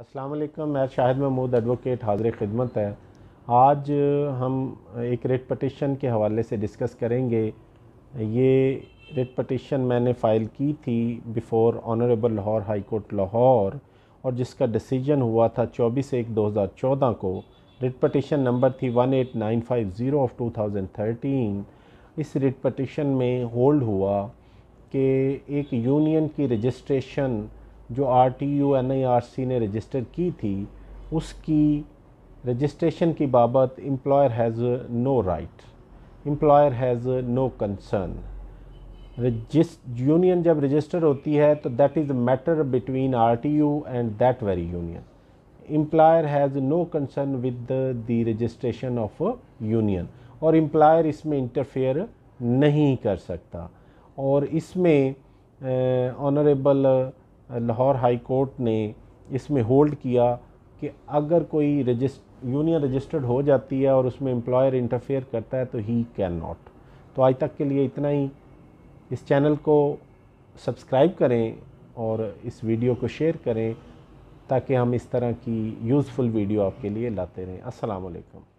अस्सलाम वालेकुम। मैं शाहिद महमूद एडवोकेट हाज़िर खिदमत है। आज हम एक रिट पटिशन के हवाले से डिस्कस करेंगे। ये रिट पटिशन मैंने फ़ाइल की थी before honourable Lahore high court Lahore और जिसका डिसीजन हुआ था 24/1/2014 को। रिट पटिशन नंबर थी 18950 ऑफ 2013। इस रिट पटिशन में होल्ड हुआ कि एक यूनियन की रजिस्ट्रेशन जो RTU NIRC ने रजिस्टर की थी, उसकी रजिस्ट्रेशन की बाबत employer has no right, employer has no concern. Union जब रजिस्टर होती है तो that is a matter between RTU and that very union. Employer has no concern with the registration of union और एम्प्लॉयर इसमें interfere नहीं कर सकता। और इसमें ऑनरेबल लाहौर हाई कोर्ट ने इसमें होल्ड किया कि अगर कोई यूनियन रजिस्टर्ड हो जाती है और उसमें एम्प्लॉयर इंटरफेयर करता है तो ही कैन नॉट। तो आज तक के लिए इतना ही। इस चैनल को सब्सक्राइब करें और इस वीडियो को शेयर करें ताकि हम इस तरह की यूज़फुल वीडियो आपके लिए लाते रहें। अस्सलाम वालेकुम।